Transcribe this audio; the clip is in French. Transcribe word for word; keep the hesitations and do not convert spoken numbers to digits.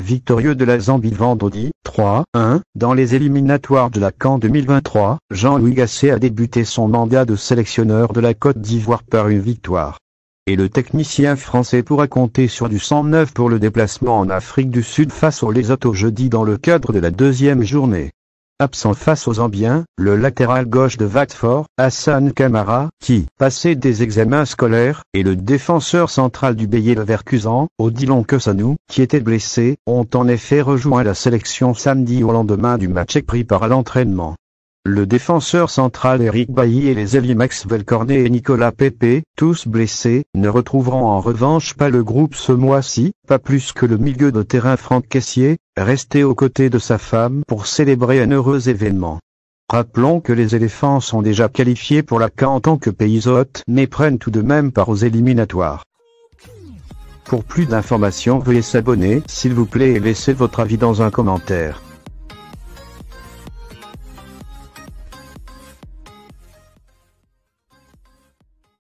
victorieux de la Zambie vendredi, trois un, dans les éliminatoires de la CAN deux mille vingt-trois, Jean-Louis Gasset a débuté son mandat de sélectionneur de la Côte d'Ivoire par une victoire. Et le technicien français pourra compter sur du cent neuf pour le déplacement en Afrique du Sud face aux Lesotho jeudi dans le cadre de la deuxième journée. Absent face aux Zambiens, le latéral gauche de Watford, Hassan Kamara, qui passait des examens scolaires, et le défenseur central du Bayer Leverkusen, Odilon Kosanou, qui était blessé, ont en effet rejoint la sélection samedi au lendemain du match pris part à l'entraînement. Le défenseur central Eric Bailly et les ailiers Maxwell Cornet et Nicolas Pepe, tous blessés, ne retrouveront en revanche pas le groupe ce mois-ci, pas plus que le milieu de terrain Franck Kessié, resté aux côtés de sa femme pour célébrer un heureux événement. Rappelons que les éléphants sont déjà qualifiés pour la CAN en tant que pays hôtes mais prennent tout de même part aux éliminatoires. Pour plus d'informations veuillez s'abonner s'il vous plaît et laissez votre avis dans un commentaire.